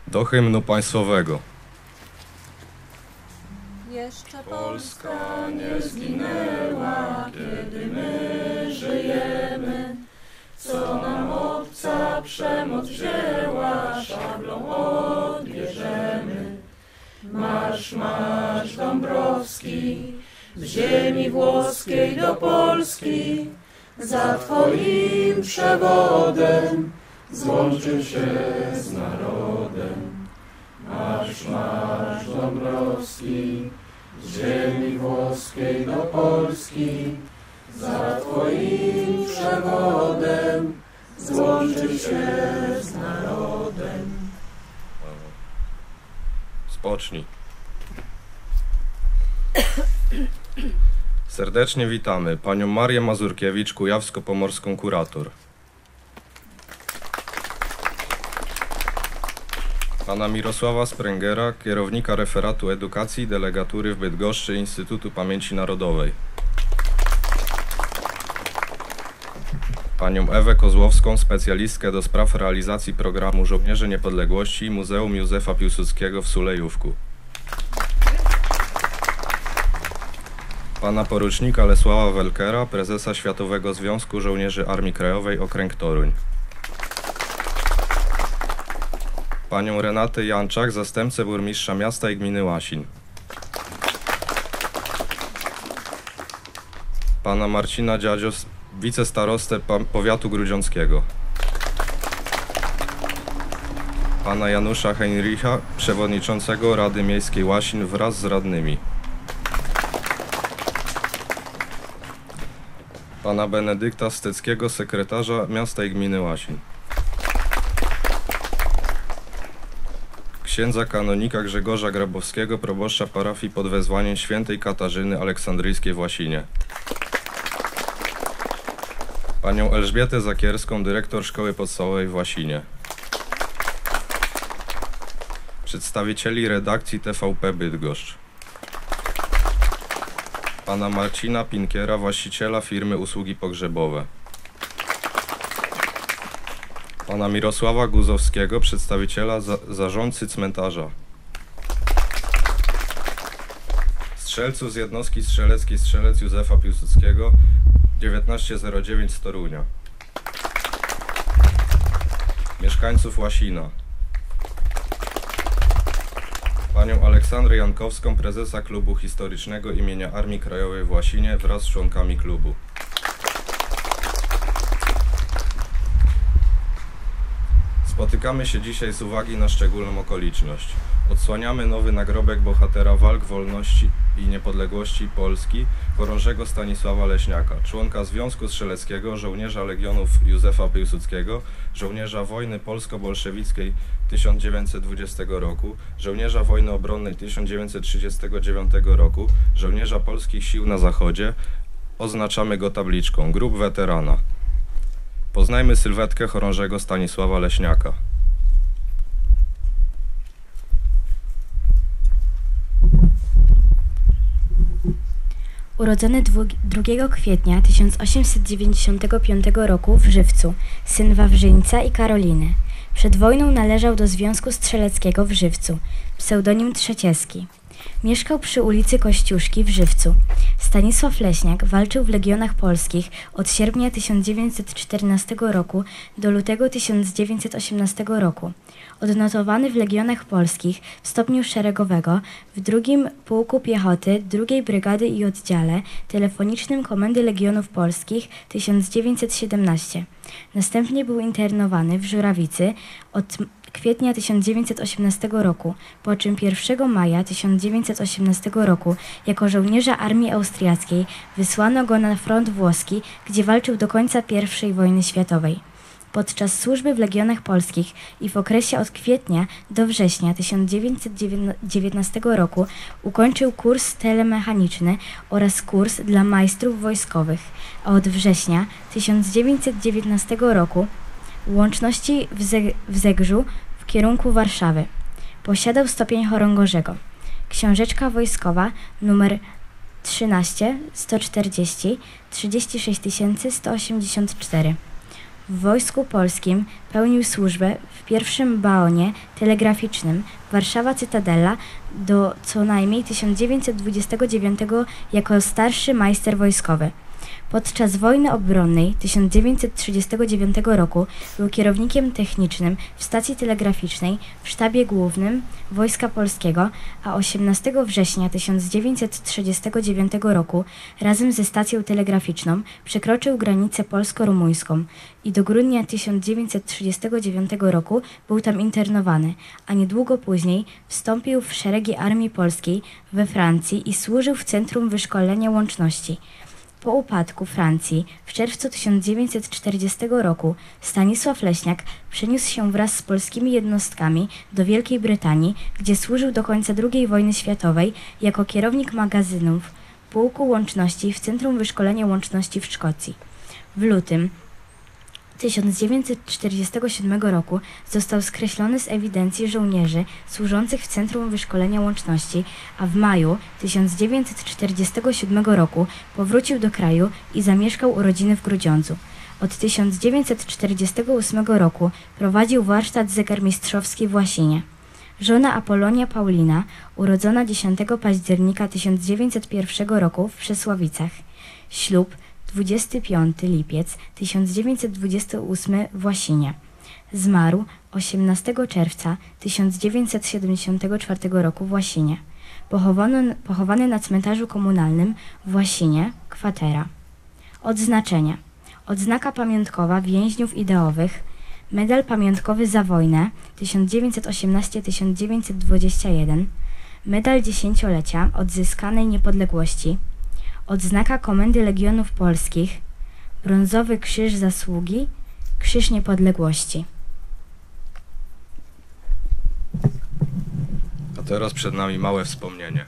Do hymnu państwowego. Jeszcze Polska nie zginęła, kiedy my żyjemy. Co nam obca przemoc wzięła, szablą odbierzemy. Marsz, marsz Dąbrowski, z ziemi włoskiej do Polski, za Twoim przewodem złączył się z narodem. Marsz, marsz Dąbrowski, z ziemi włoskiej do Polski, za Twoim przewodem złączył się z narodem. Spocznij. Serdecznie witamy panią Marię Mazurkiewicz, kujawsko-pomorską kurator. Pana Mirosława Sprengera, kierownika referatu edukacji i delegatury w Bydgoszczy Instytutu Pamięci Narodowej. Panią Ewę Kozłowską, specjalistkę do spraw realizacji programu Żołnierze Niepodległości Muzeum Józefa Piłsudskiego w Sulejówku. Pana porucznika Lesława Welkera, prezesa Światowego Związku Żołnierzy Armii Krajowej Okręg Toruń. Panią Renatę Janczak, zastępcę burmistrza miasta i gminy Łasin. Pana Marcina Dziadzio, wicestarostę powiatu grudziąckiego. Pana Janusza Heinricha, przewodniczącego Rady Miejskiej Łasin wraz z radnymi. Pana Benedykta Steckiego, sekretarza miasta i gminy Łasin. Księdza kanonika Grzegorza Grabowskiego, proboszcza parafii pod wezwaniem świętej Katarzyny Aleksandryjskiej w Łasinie. Panią Elżbietę Zakierską, dyrektor szkoły podstawowej w Łasinie. Przedstawicieli redakcji TVP Bydgoszcz. Pana Marcina Pinkiera, właściciela firmy Usługi Pogrzebowe. Pana Mirosława Guzowskiego, przedstawiciela zarządcy cmentarza. Strzelców z jednostki strzeleckiej Strzelec Józefa Piłsudskiego 1909 z Torunia. Mieszkańców Łasina. Panią Aleksandrę Jankowską, prezesa Klubu Historycznego imienia Armii Krajowej w Łasinie wraz z członkami klubu. Spotykamy się dzisiaj z uwagi na szczególną okoliczność. Odsłaniamy nowy nagrobek bohatera walk wolności i niepodległości Polski, chorążego Stanisława Leśniaka, członka Związku Strzeleckiego, żołnierza Legionów Józefa Piłsudskiego, żołnierza wojny polsko-bolszewickiej 1920 roku, żołnierza wojny obronnej 1939 roku, żołnierza polskich sił na zachodzie. Oznaczamy go tabliczką Grób Weterana. Poznajmy sylwetkę chorążego Stanisława Leśniaka. Urodzony 2 kwietnia 1895 roku w Żywcu, syn Wawrzyńca i Karoliny. Przed wojną należał do Związku Strzeleckiego w Żywcu, pseudonim Trzecieski. Mieszkał przy ulicy Kościuszki w Żywcu. Stanisław Leśniak walczył w Legionach Polskich od sierpnia 1914 roku do lutego 1918 roku. Odnotowany w Legionach Polskich w stopniu szeregowego w II Pułku Piechoty II Brygady i Oddziale Telefonicznym Komendy Legionów Polskich 1917. Następnie był internowany w Żurawicy od kwietnia 1918 roku, po czym 1 maja 1918 roku jako żołnierza armii austriackiej wysłano go na front włoski, gdzie walczył do końca I wojny światowej. Podczas służby w Legionach Polskich i w okresie od kwietnia do września 1919 roku ukończył kurs telemechaniczny oraz kurs dla majstrów wojskowych, a od września 1919 roku łączności w Zegrzu w kierunku Warszawy. Posiadał stopień chorągorzego. Książeczka wojskowa nr 13 140 36 184. W Wojsku Polskim pełnił służbę w pierwszym baonie telegraficznym Warszawa Cytadela do co najmniej 1929 jako starszy majster wojskowy. Podczas wojny obronnej 1939 roku był kierownikiem technicznym w stacji telegraficznej w Sztabie Głównym Wojska Polskiego, a 18 września 1939 roku razem ze stacją telegraficzną przekroczył granicę polsko-rumuńską i do grudnia 1939 roku był tam internowany, a niedługo później wstąpił w szeregi Armii Polskiej we Francji i służył w Centrum Wyszkolenia Łączności. Po upadku Francji w czerwcu 1940 roku Stanisław Leśniak przeniósł się wraz z polskimi jednostkami do Wielkiej Brytanii, gdzie służył do końca II wojny światowej jako kierownik magazynów Pułku Łączności w Centrum Wyszkolenia Łączności w Szkocji. W lutym 1947 roku został skreślony z ewidencji żołnierzy służących w Centrum Wyszkolenia Łączności, a w maju 1947 roku powrócił do kraju i zamieszkał u rodziny w Grudziądzu. Od 1948 roku prowadził warsztat zegarmistrzowski w Łasinie. Żona Apolonia Paulina, urodzona 10 października 1901 roku w Przesławicach. Ślub 25 lipiec 1928 w Łasinie. Zmarł 18 czerwca 1974 roku w Łasinie. Pochowany na cmentarzu komunalnym w Łasinie, kwatera. Odznaczenia. Odznaka pamiątkowa więźniów ideowych, medal pamiątkowy za wojnę 1918-1921, medal dziesięciolecia odzyskanej niepodległości, odznaka Komendy Legionów Polskich, brązowy krzyż zasługi, krzyż niepodległości. A teraz przed nami małe wspomnienie.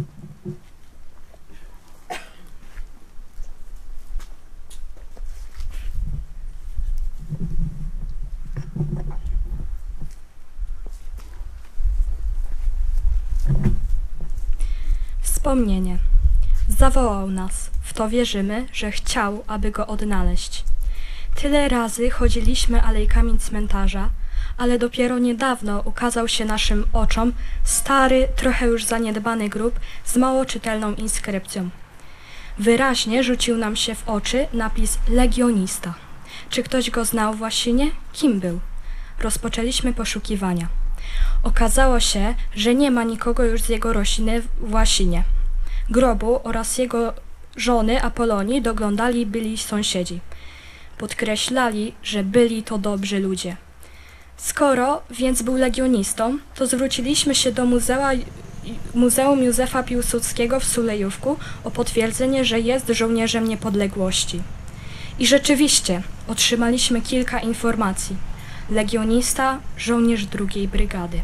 Wspomnienie. Zawołał nas, w to wierzymy, że chciał, aby go odnaleźć. Tyle razy chodziliśmy alejkami cmentarza, ale dopiero niedawno ukazał się naszym oczom stary, trochę już zaniedbany grób z mało czytelną inskrypcją. Wyraźnie rzucił nam się w oczy napis legionista. Czy ktoś go znał w Łasinie? Kim był? Rozpoczęliśmy poszukiwania. Okazało się, że nie ma nikogo już z jego rodziny w Łasinie. Grobu oraz jego żony Apolonii doglądali byli sąsiedzi. Podkreślali, że byli to dobrzy ludzie. Skoro więc był legionistą, to zwróciliśmy się do Muzeum Józefa Piłsudskiego w Sulejówku o potwierdzenie, że jest żołnierzem niepodległości. I rzeczywiście otrzymaliśmy kilka informacji. Legionista, żołnierz 2. brygady.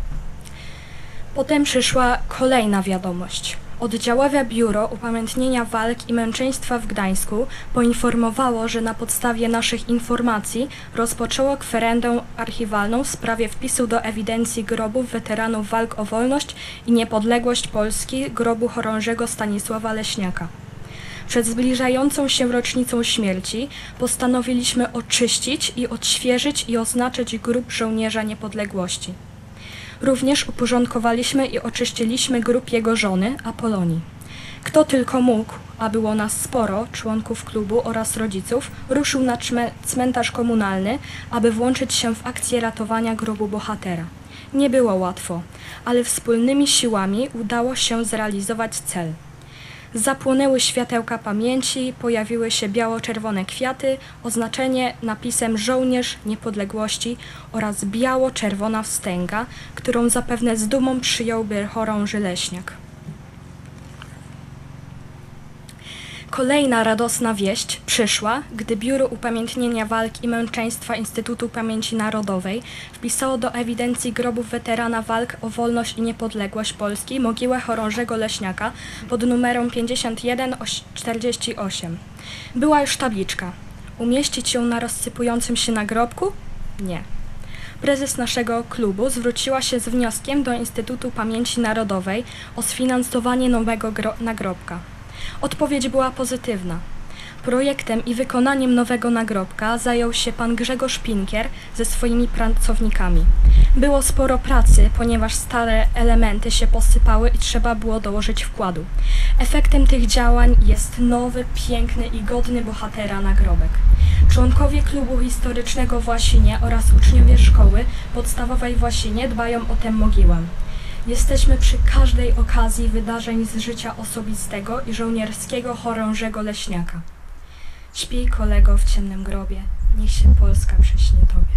Potem przyszła kolejna wiadomość. Oddziałowe Biuro Upamiętnienia Walk i Męczeństwa w Gdańsku poinformowało, że na podstawie naszych informacji rozpoczęło kwerendę archiwalną w sprawie wpisu do ewidencji grobów weteranów walk o wolność i niepodległość Polski grobu chorążego Stanisława Leśniaka. Przed zbliżającą się rocznicą śmierci postanowiliśmy oczyścić i odświeżyć i oznaczyć grób żołnierza niepodległości. Również uporządkowaliśmy i oczyściliśmy grób jego żony, Apolonii. Kto tylko mógł, a było nas sporo, członków klubu oraz rodziców, ruszył na cmentarz komunalny, aby włączyć się w akcję ratowania grobu bohatera. Nie było łatwo, ale wspólnymi siłami udało się zrealizować cel. Zapłonęły światełka pamięci, pojawiły się biało-czerwone kwiaty, oznaczenie napisem żołnierz niepodległości oraz biało-czerwona wstęga, którą zapewne z dumą przyjąłby chorąży Leśniak. Kolejna radosna wieść przyszła, gdy Biuro Upamiętnienia Walk i Męczeństwa Instytutu Pamięci Narodowej wpisało do ewidencji grobów weterana walk o wolność i niepodległość Polski mogiłę chorążego Leśniaka pod numerem 5148. Była już tabliczka. Umieścić ją na rozsypującym się nagrobku? Nie. Prezes naszego klubu zwróciła się z wnioskiem do Instytutu Pamięci Narodowej o sfinansowanie nowego nagrobka. Odpowiedź była pozytywna. Projektem i wykonaniem nowego nagrobka zajął się pan Grzegorz Pinkier ze swoimi pracownikami. Było sporo pracy, ponieważ stare elementy się posypały i trzeba było dołożyć wkładu. Efektem tych działań jest nowy, piękny i godny bohatera nagrobek. Członkowie klubu historycznego w Łasinie oraz uczniowie szkoły podstawowej w Łasinie dbają o tę mogiłę. Jesteśmy przy każdej okazji wydarzeń z życia osobistego i żołnierskiego chorążego leśniaka. Śpij, kolego, w ciemnym grobie, niech się Polska przyśnie tobie.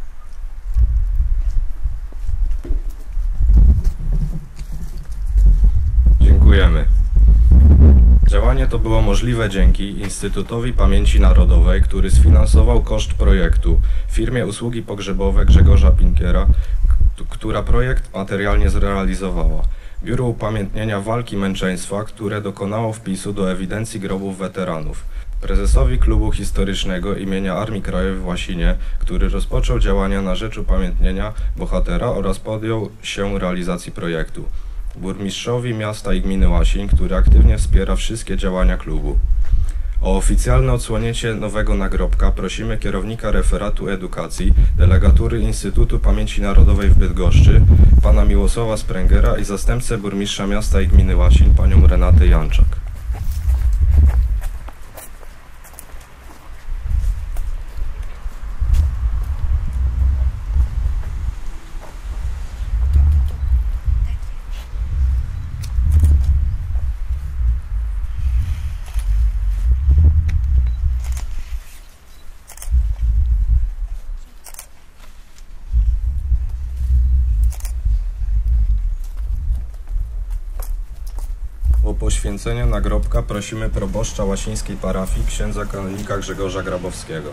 Dziękujemy. Działanie to było możliwe dzięki Instytutowi Pamięci Narodowej, który sfinansował koszt projektu, firmie usługi pogrzebowe Grzegorza Pinkiera, która projekt materialnie zrealizowała, Biuro Upamiętnienia Walki i Męczeństwa, które dokonało wpisu do ewidencji grobów weteranów, prezesowi Klubu Historycznego imienia Armii Krajowej w Łasinie, który rozpoczął działania na rzecz upamiętnienia bohatera oraz podjął się realizacji projektu, burmistrzowi miasta i gminy Łasin, który aktywnie wspiera wszystkie działania klubu. O oficjalne odsłonięcie nowego nagrobka prosimy kierownika referatu edukacji delegatury Instytutu Pamięci Narodowej w Bydgoszczy, pana Miłosława Sprengera i zastępcę burmistrza miasta i gminy Łasin, panią Renatę Janczak. O poświęcenie nagrobka prosimy proboszcza łasińskiej parafii, księdza kanonika Grzegorza Grabowskiego.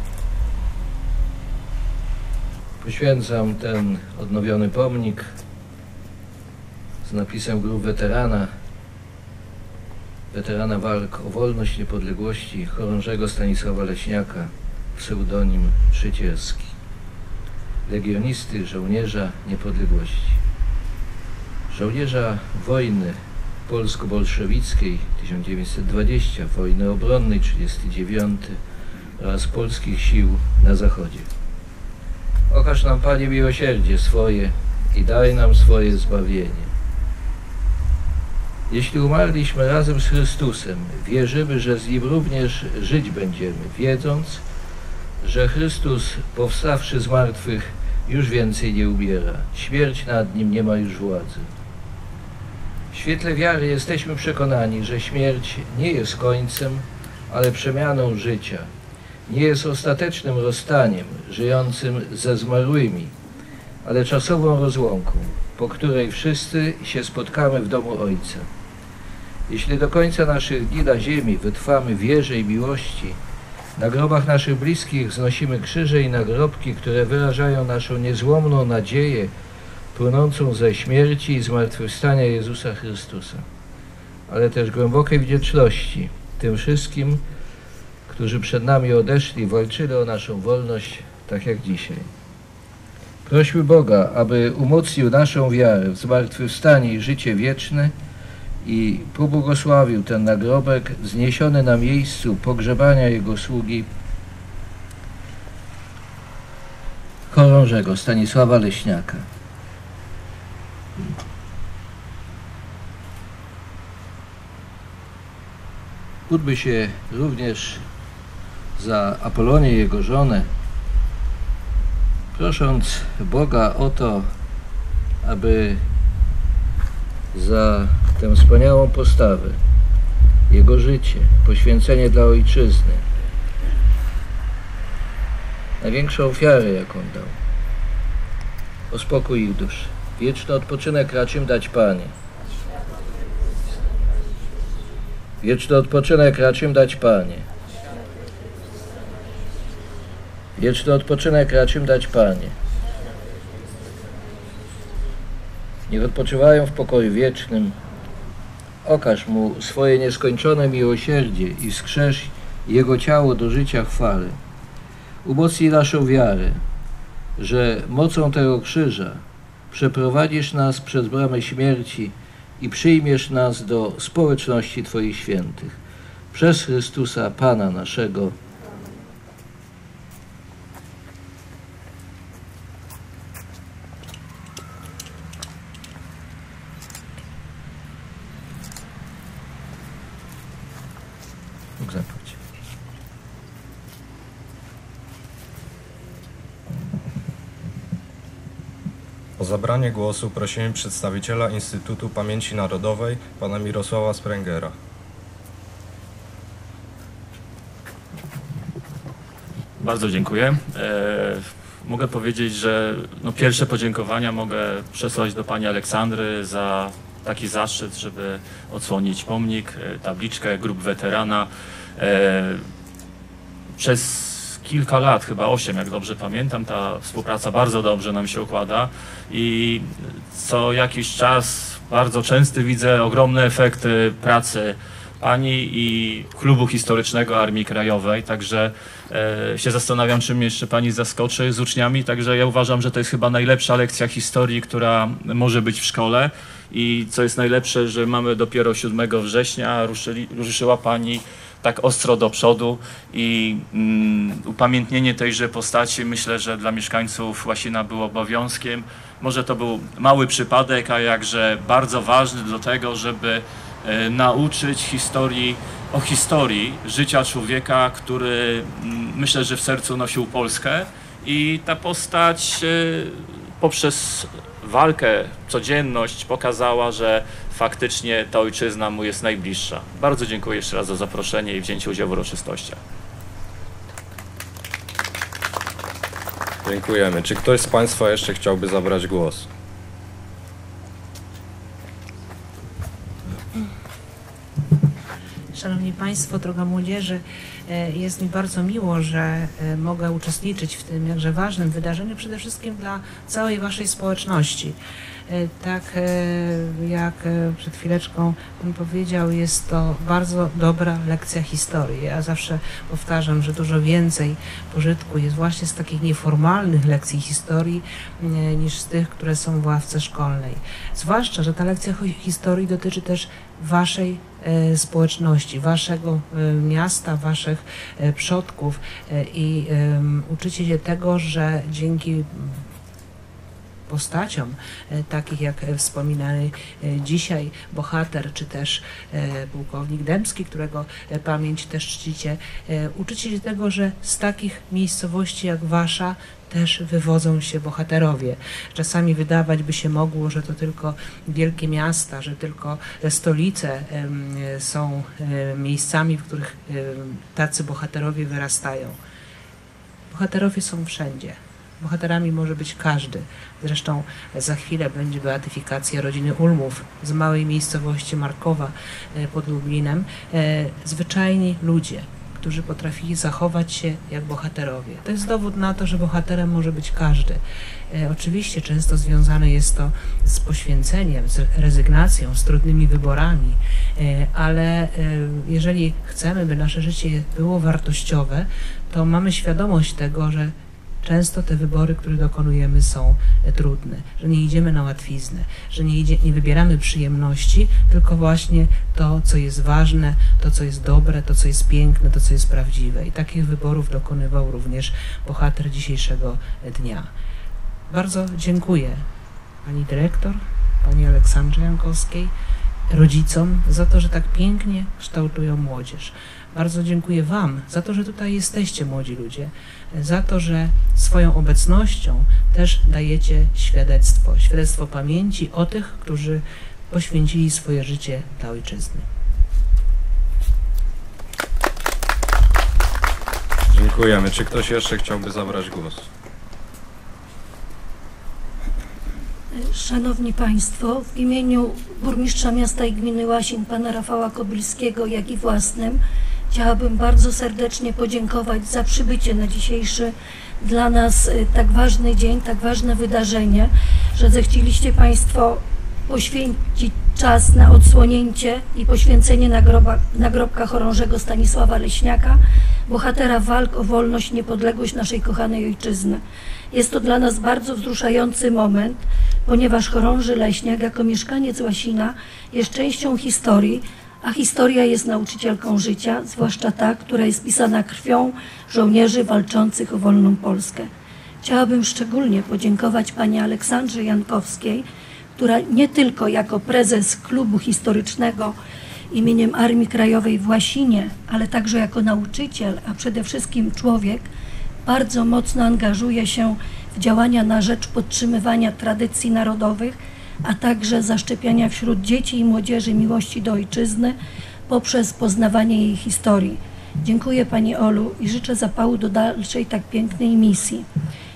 Poświęcam ten odnowiony pomnik z napisem Grób weterana walk o wolność, niepodległości, chorążego Stanisława Leśniaka, pseudonim Przycielski, legionisty, żołnierza niepodległości, żołnierza wojny polsko-bolszewickiej 1920, wojny obronnej 1939 oraz polskich sił na zachodzie. Okaż nam, Panie, miłosierdzie swoje i daj nam swoje zbawienie. Jeśli umarliśmy razem z Chrystusem, wierzymy, że z Nim również żyć będziemy, wiedząc, że Chrystus, powstawszy z martwych, już więcej nie umiera. Śmierć nad Nim nie ma już władzy. W świetle wiary jesteśmy przekonani, że śmierć nie jest końcem, ale przemianą życia. Nie jest ostatecznym rozstaniem żyjącym ze zmarłymi, ale czasową rozłąką, po której wszyscy się spotkamy w domu Ojca. Jeśli do końca naszych dni na ziemi wytrwamy w wierze i miłości, na grobach naszych bliskich znosimy krzyże i nagrobki, które wyrażają naszą niezłomną nadzieję płynącą ze śmierci i zmartwychwstania Jezusa Chrystusa, ale też głębokiej wdzięczności tym wszystkim, którzy przed nami odeszli i walczyli o naszą wolność, tak jak dzisiaj. Prośmy Boga, aby umocnił naszą wiarę w zmartwychwstanie i życie wieczne i pobłogosławił ten nagrobek zniesiony na miejscu pogrzebania Jego sługi chorążego Stanisława Leśniaka. Módlmy się również za Apolonię, jego żonę, prosząc Boga o to, aby za tę wspaniałą postawę, jego życie, poświęcenie dla ojczyzny, największą ofiarę, jaką dał, o spokój ich duszy. Wieczny odpoczynek racz im dać, Panie. Wieczny odpoczynek racz im dać, Panie. Wieczny odpoczynek racz im dać, Panie. Niech odpoczywają w pokoju wiecznym. Okaż mu swoje nieskończone miłosierdzie i wskrzesz jego ciało do życia chwały. Umocnij naszą wiarę, że mocą tego krzyża przeprowadzisz nas przez bramę śmierci i przyjmiesz nas do społeczności Twoich świętych. przez Chrystusa Pana naszego. Bóg zapłać. O zabranie głosu prosimy przedstawiciela Instytutu Pamięci Narodowej, pana Mirosława Sprengera. Bardzo dziękuję. Mogę powiedzieć, że pierwsze podziękowania mogę przesłać do pani Aleksandry za taki zaszczyt, żeby odsłonić pomnik, tabliczkę grup weterana. Przez kilka lat, chyba 8, jak dobrze pamiętam, ta współpraca bardzo dobrze nam się układa i co jakiś czas bardzo często widzę ogromne efekty pracy pani i Klubu Historycznego Armii Krajowej, także się zastanawiam, czym jeszcze pani zaskoczy z uczniami, także ja uważam, że to jest chyba najlepsza lekcja historii, która może być w szkole i co jest najlepsze, że mamy dopiero 7 września, ruszyła pani tak ostro do przodu i upamiętnienie tejże postaci myślę, że dla mieszkańców Łasina było obowiązkiem. Może to był mały przypadek, a jakże bardzo ważny do tego, żeby nauczyć o historii życia człowieka, który myślę, że w sercu nosił Polskę i ta postać poprzez walkę, codzienność pokazała, że faktycznie ta ojczyzna mu jest najbliższa. Bardzo dziękuję jeszcze raz za zaproszenie i wzięcie udziału w uroczystościach. Dziękujemy. Czy ktoś z państwa jeszcze chciałby zabrać głos? Szanowni Państwo, droga młodzieży, jest mi bardzo miło, że mogę uczestniczyć w tym jakże ważnym wydarzeniu, przede wszystkim dla całej Waszej społeczności. Tak jak przed chwileczką Pan powiedział, jest to bardzo dobra lekcja historii. Ja zawsze powtarzam, że dużo więcej pożytku jest właśnie z takich nieformalnych lekcji historii niż z tych, które są w ławce szkolnej. Zwłaszcza, że ta lekcja historii dotyczy też Waszej społeczności, Waszego miasta, Waszych przodków i uczycie się tego, że dzięki postaciom, takich jak wspominany dzisiaj bohater, czy też pułkownik Dębski, którego pamięć też czcicie, uczycie się tego, że z takich miejscowości jak Wasza też wywodzą się bohaterowie. Czasami wydawać by się mogło, że to tylko wielkie miasta, że tylko stolice są miejscami, w których tacy bohaterowie wyrastają. Bohaterowie są wszędzie. Bohaterami może być każdy. Zresztą za chwilę będzie beatyfikacja rodziny Ulmów z małej miejscowości Markowa pod Lublinem. Zwyczajni ludzie, którzy potrafili zachować się jak bohaterowie. To jest dowód na to, że bohaterem może być każdy. Oczywiście często związane jest to z poświęceniem, z rezygnacją, z trudnymi wyborami, ale jeżeli chcemy, by nasze życie było wartościowe, to mamy świadomość tego, że często te wybory, które dokonujemy, są trudne, że nie idziemy na łatwiznę, że nie wybieramy przyjemności, tylko właśnie to, co jest ważne, to, co jest dobre, to, co jest piękne, to, co jest prawdziwe. I takich wyborów dokonywał również bohater dzisiejszego dnia. Bardzo dziękuję pani dyrektor, pani Aleksandrze Jankowskiej, rodzicom za to, że tak pięknie kształtują młodzież. Bardzo dziękuję Wam za to, że tutaj jesteście, młodzi ludzie, za to, że swoją obecnością też dajecie świadectwo pamięci o tych, którzy poświęcili swoje życie dla ojczyzny. Dziękujemy. Czy ktoś jeszcze chciałby zabrać głos? Szanowni Państwo, w imieniu burmistrza miasta i gminy Łasin, pana Rafała Kobylskiego, jak i własnym, chciałabym bardzo serdecznie podziękować za przybycie na dzisiejszy dla nas tak ważny dzień, tak ważne wydarzenie, że zechcieliście Państwo poświęcić czas na odsłonięcie i poświęcenie nagrobka chorążego Stanisława Leśniaka, bohatera walk o wolność i niepodległość naszej kochanej ojczyzny. Jest to dla nas bardzo wzruszający moment, ponieważ chorąży Leśniak jako mieszkaniec Łasina jest częścią historii, a historia jest nauczycielką życia, zwłaszcza ta, która jest pisana krwią żołnierzy walczących o wolną Polskę. Chciałabym szczególnie podziękować pani Aleksandrze Jankowskiej, która nie tylko jako prezes klubu historycznego imieniem Armii Krajowej w Łasinie, ale także jako nauczyciel, a przede wszystkim człowiek, bardzo mocno angażuje się w działania na rzecz podtrzymywania tradycji narodowych, a także zaszczepiania wśród dzieci i młodzieży miłości do ojczyzny poprzez poznawanie jej historii. Dziękuję pani Olu i życzę zapału do dalszej tak pięknej misji.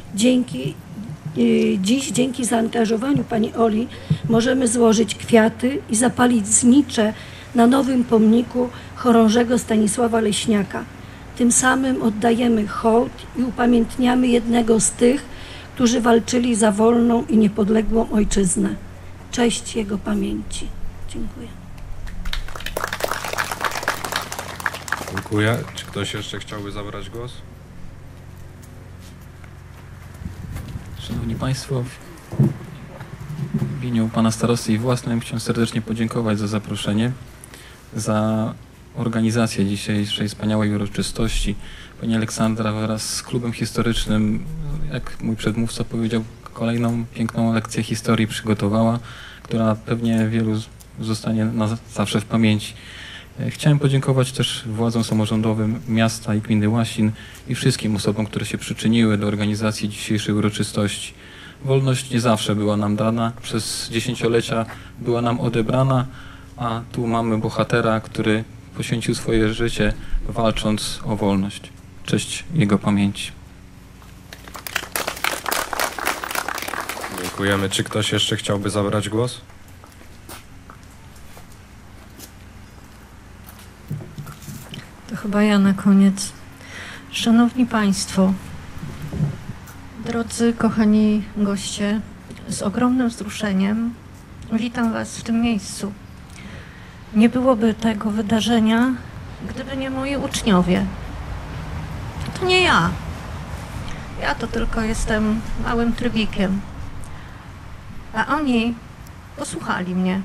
Dziś dzięki zaangażowaniu pani Oli możemy złożyć kwiaty i zapalić znicze na nowym pomniku chorążego Stanisława Leśniaka. Tym samym oddajemy hołd i upamiętniamy jednego z tych, którzy walczyli za wolną i niepodległą ojczyznę. Cześć jego pamięci. Dziękuję. Dziękuję. Czy ktoś jeszcze chciałby zabrać głos? Szanowni Państwo, w imieniu Pana Starosty i własnym chciałem serdecznie podziękować za zaproszenie, za organizację dzisiejszej wspaniałej uroczystości. Pani Aleksandra wraz z klubem historycznym, jak mój przedmówca powiedział, kolejną piękną lekcję historii przygotowała, która pewnie wielu zostanie na zawsze w pamięci. Chciałem podziękować też władzom samorządowym miasta i gminy Łasin i wszystkim osobom, które się przyczyniły do organizacji dzisiejszej uroczystości. Wolność nie zawsze była nam dana, przez dziesięciolecia była nam odebrana, a tu mamy bohatera, który poświęcił swoje życie walcząc o wolność. Cześć jego pamięci. Dziękujemy. Czy ktoś jeszcze chciałby zabrać głos? To chyba ja na koniec. Szanowni Państwo, drodzy, kochani goście, z ogromnym wzruszeniem witam Was w tym miejscu. Nie byłoby tego wydarzenia, gdyby nie moi uczniowie. To nie ja. Ja to tylko jestem małym trybikiem. A oni posłuchali mnie.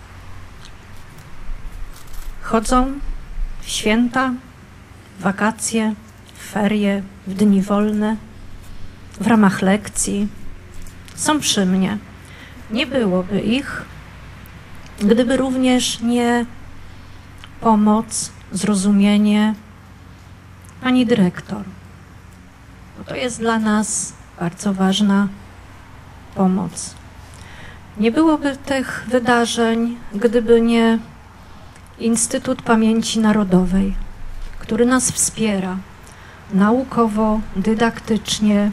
Chodzą w święta, w wakacje, w ferie, w dni wolne, w ramach lekcji. Są przy mnie. Nie byłoby ich, gdyby również nie pomoc, zrozumienie pani dyrektor. Bo to jest dla nas bardzo ważna pomoc. Nie byłoby tych wydarzeń, gdyby nie Instytut Pamięci Narodowej, który nas wspiera naukowo, dydaktycznie.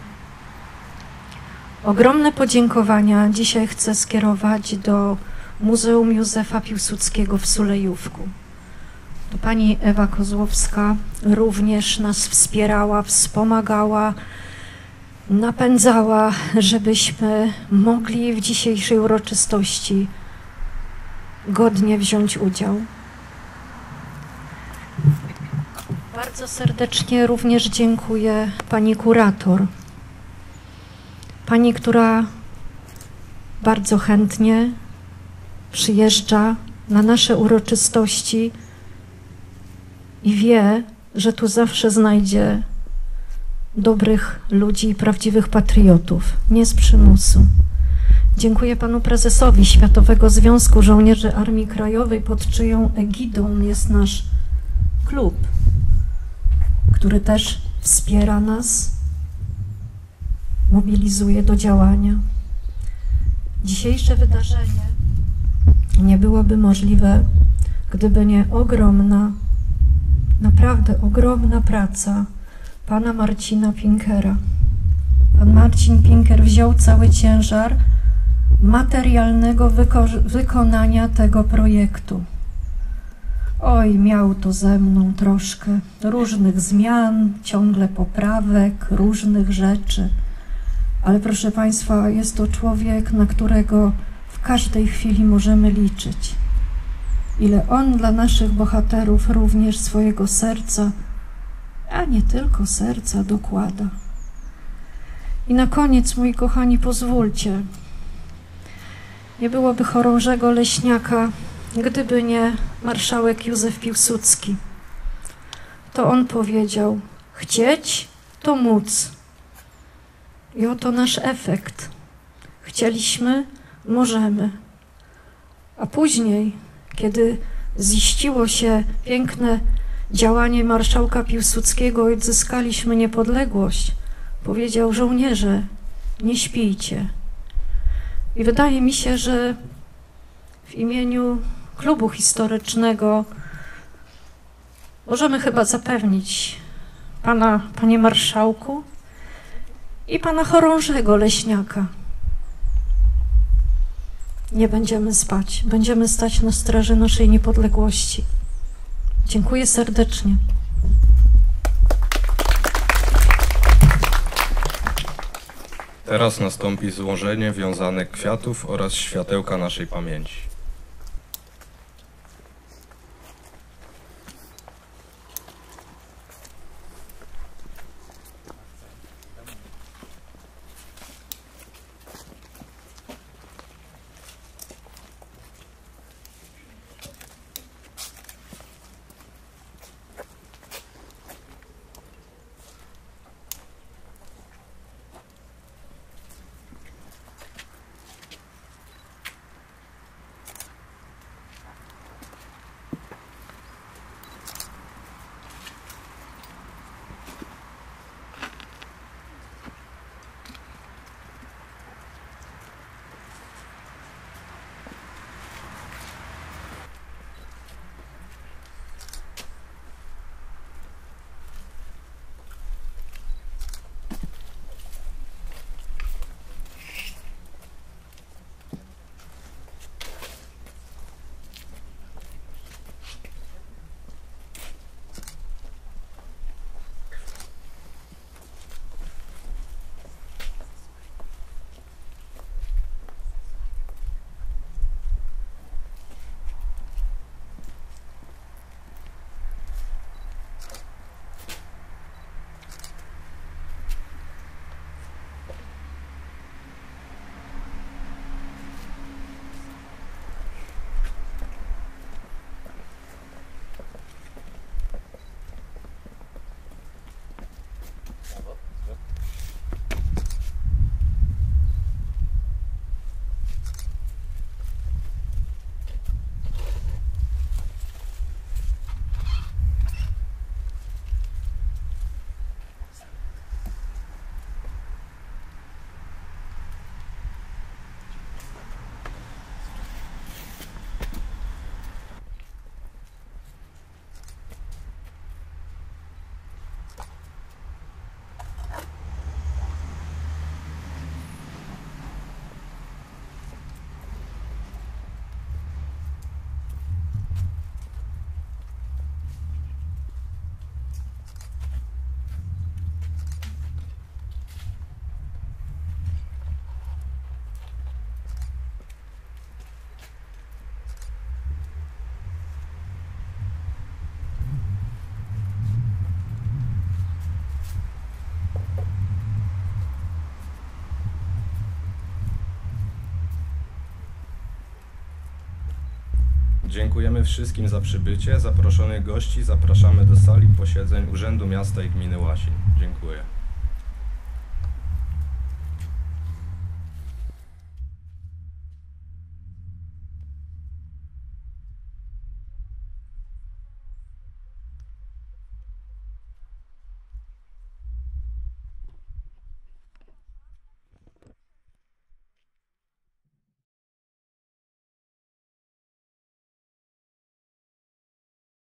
Ogromne podziękowania dzisiaj chcę skierować do Muzeum Józefa Piłsudskiego w Sulejówku. To pani Ewa Kozłowska również nas wspierała, wspomagała, napędzała, żebyśmy mogli w dzisiejszej uroczystości godnie wziąć udział. Bardzo serdecznie również dziękuję pani kurator, pani, która bardzo chętnie przyjeżdża na nasze uroczystości i wie, że tu zawsze znajdzie dobrych ludzi i prawdziwych patriotów, nie z przymusu. Dziękuję panu prezesowi Światowego Związku Żołnierzy Armii Krajowej, pod czyją egidą jest nasz klub, który też wspiera nas, mobilizuje do działania. Dzisiejsze wydarzenie nie byłoby możliwe, gdyby nie ogromna, naprawdę ogromna praca pana Marcina Pinkera. Pan Marcin Pinker wziął cały ciężar materialnego wykonania tego projektu. Oj, miał to ze mną troszkę różnych zmian, ciągle poprawek, różnych rzeczy. Ale proszę Państwa, jest to człowiek, na którego w każdej chwili możemy liczyć. Ile on dla naszych bohaterów również swojego serca, a nie tylko serca, dokłada. I na koniec, moi kochani, pozwólcie, nie byłoby chorążego Leśniaka, gdyby nie marszałek Józef Piłsudski. To on powiedział: chcieć to móc. I oto nasz efekt. Chcieliśmy, możemy. A później, kiedy ziściło się piękne działanie marszałka Piłsudskiego i odzyskaliśmy niepodległość, powiedział: żołnierze, nie śpijcie. I wydaje mi się, że w imieniu klubu historycznego możemy chyba zapewnić pana, panie marszałku, i pana chorążego Leśniaka: nie będziemy spać, będziemy stać na straży naszej niepodległości. Dziękuję serdecznie. Teraz nastąpi złożenie wiązanek kwiatów oraz światełka naszej pamięci. Dziękujemy wszystkim za przybycie. Zaproszonych gości zapraszamy do sali posiedzeń Urzędu Miasta i Gminy Łasin. Dziękuję.